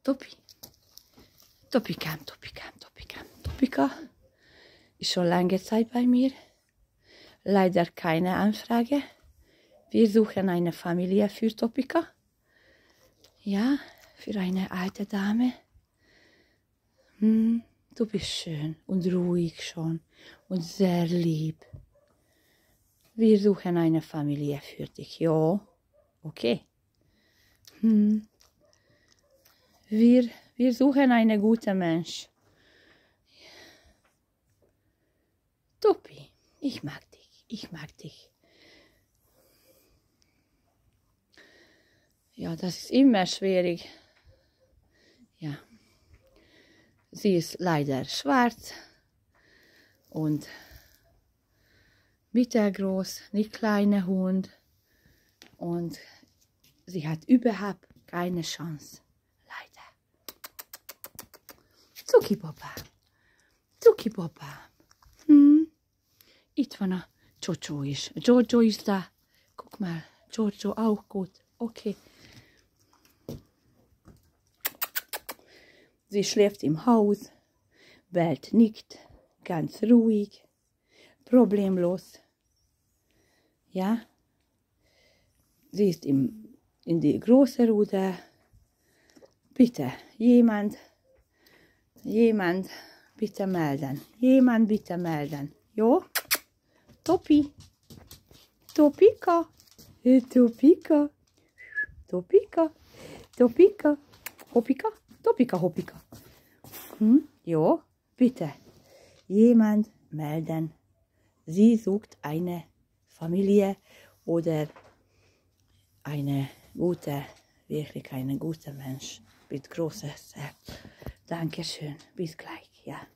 Topi. Topikam, Topikam, Topikam. Topika ist schon lange Zeit bei mir. Leider keine Anfrage. Wir suchen eine Familie für Topika. Ja, für eine alte Dame. Du bist schön und ruhig schon und sehr lieb. Wir suchen eine Familie für dich. Ja, okay. Wir suchen einen guten Mensch. Topi, ich mag dich, ich mag dich. Ja, das ist immer schwierig. Ja. Sie ist leider schwarz und mittelgroß, nicht kleiner Hund. Und sie hat überhaupt keine Chance. Leider. Zuki Papa. Zuki Papa. Itvana Jojo ist. Jojo ist da. Guck mal, Jojo auch gut. Okay. Sie schläft im Haus, bellt nicht, ganz ruhig, problemlos. Ja, sie ist in die große Rude. Bitte, jemand bitte melden. Jemand bitte melden. Jo? Topi. Topika. Topika. Topika. Topika. Hopika. Topika, Hopika. Jo, bitte. Jemand melden. Sie sucht eine Familie oder wirklich einen guten Mensch mit großes Herz. Dankeschön. Bis gleich. Ja.